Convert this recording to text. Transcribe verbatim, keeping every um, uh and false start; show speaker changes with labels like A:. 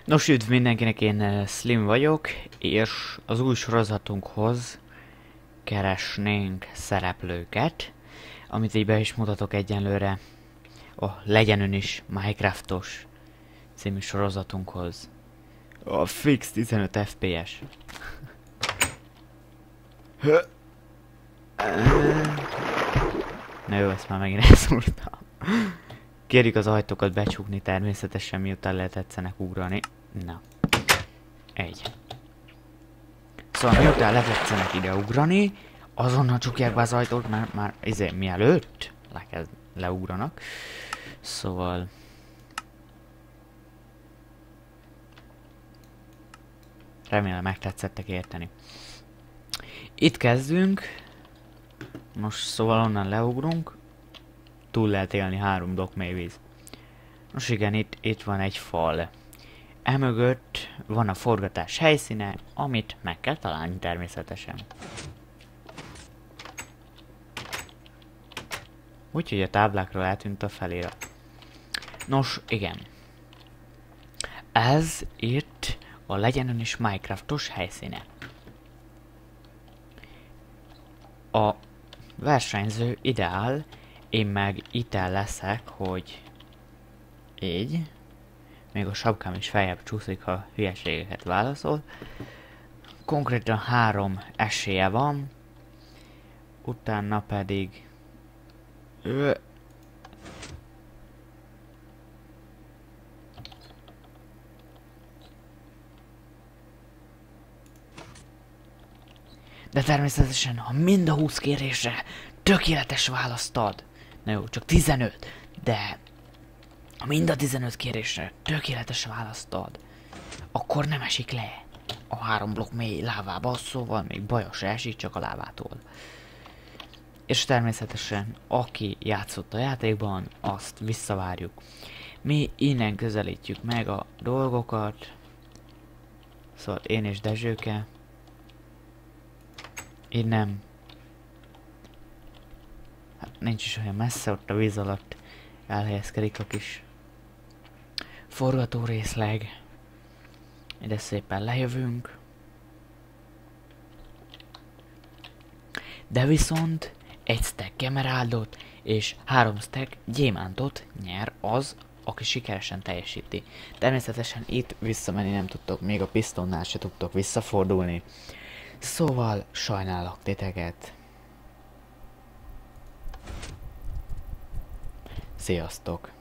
A: Nos, üdv mindenkinek, én eh, Slim vagyok, és az új sorozatunkhoz keresnénk szereplőket, amit így be is mutatok egyenlőre a Legyen Ön is Minecraftos című sorozatunkhoz. A fix tizenöt ef pé es. Na jó, ezt már megint elszúrtam. Kérjük az ajtókat becsukni természetesen, miután lehet tetszenek ugrani. Na. Egy. Szóval miután letetszenek ide ugrani, azonnal csukják be az ajtót, mert már izé, mielőtt lekezd, leugranak. Szóval... remélem megtetszettek érteni. Itt kezdünk. Most szóval onnan leugrunk. Túl lehet élni három blokk mély víz. Nos igen, itt, itt van egy fal. Emögött van a forgatás helyszíne, amit meg kell találni természetesen. Úgyhogy a táblákról eltűnt a felirat. Nos, igen. Ez itt a Legyen Ön is Minecraftos helyszíne. A versenyző ideál, én meg itt el leszek, hogy így. Még a sapkám is feljebb csúszik, ha hülyeségeket válaszol. Konkrétan három esélye van. Utána pedig... Ö... De természetesen, ha mind a húsz kérésre tökéletes választ ad, na jó, csak tizenöt, de ha mind a tizenöt kérésre tökéletes választ ad, akkor nem esik le a három blokk mély lávába, szóval még bajos esik csak a lávától. És természetesen, aki játszott a játékban, azt visszavárjuk. Mi innen közelítjük meg a dolgokat, szóval én és Dezsőke. Innen. Hát nincs is olyan messze, ott a víz alatt elhelyezkedik a kis forgató részleg. Ide szépen lejövünk. De viszont egy stack emeraldot és három stack gyémántot nyer az, aki sikeresen teljesíti. Természetesen itt visszamenni nem tudtok, még a pisztonnál se tudtok visszafordulni. Szóval sajnálok titeket. Sziasztok!